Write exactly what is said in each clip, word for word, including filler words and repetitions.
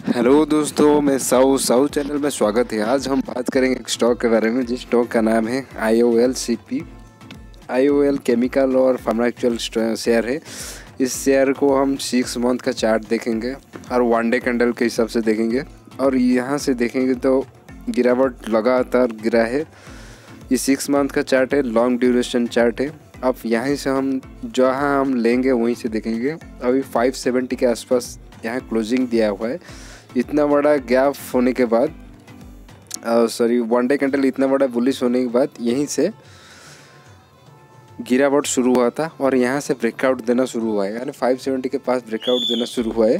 Hello दोस्तों, मैं साउ साउ चैनल में स्वागत है। आज हम बात करेंगे एक स्टॉक के बारे में, जिस स्टॉक का नाम है I O L C P. I O L chemical और फार्मास्यूटिकल शेयर है। इस शेयर को हम सिक्स मंथ का चार्ट देखेंगे और वन डे कैंडल के हिसाब से देखेंगे। और यहाँ से देखेंगे तो गिरावट लगातार गिरा है। ये सिक्स मंथ का चार्ट है, लॉन्ग ड्यूरेशन चार्ट है। अब यहाँ से हम जहाँ हम लेंगे वहीं से देखेंगे। अभी फाइव सेवेंटी के आसपास यहाँ क्लोजिंग दिया हुआ है। इतना बड़ा गैप होने के बाद, सॉरी वन डे कैंडल इतना बड़ा बुलिश होने के बाद यहीं से गिरावट शुरू हुआ था और यहाँ से ब्रेकआउट देना शुरू हुआ है, यानी फाइव सेवेंटी के पास ब्रेकआउट देना शुरू हुआ है।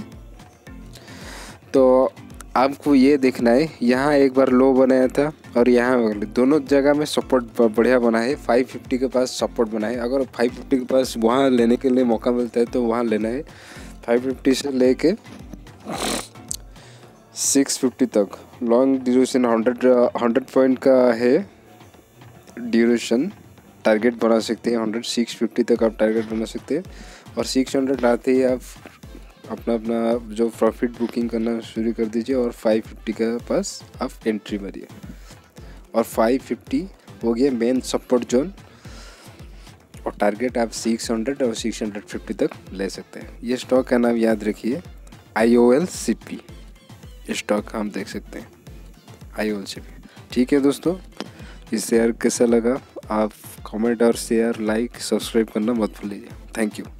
तो आपको ये देखना है, यहाँ एक बार लो बनाया था और यहाँ दोनों जगह में सपोर्ट बढ़िया बना है। फाइव फिफ्टी के पास सपोर्ट बना है। अगर फाइव फिफ्टी के पास वहाँ लेने के लिए मौका मिलता है तो वहाँ लेना है। फाइव फिफ्टी से लेके सिक्स फिफ्टी तक long duration hundred hundred point का है ड्यूरेशन। टारगेट बना सकते हैं हंड्रेड सिक्स फिफ्टी तक आप टारगेट बना सकते हैं। और सिक्स हंड्रेड आते ही आप अपना अपना जो प्रॉफिट बुकिंग करना शुरू कर दीजिए और फाइव फिफ्टी के पास आप एंट्री मारिए। और फाइव फिफ्टी हो गया मेन सपोर्ट जोन और टारगेट आप सिक्स हंड्रेड और सिक्स फिफ्टी तक ले सकते हैं। ये स्टॉक का नाम याद रखिए, I O L C P. Stock हम देख सकते हैं आई ओ एल सी पी। ठीक है दोस्तों, इस शेयर कैसा लगा आप कमेंट और शेयर लाइक सब्सक्राइब करना मत भूलिए। Thank you.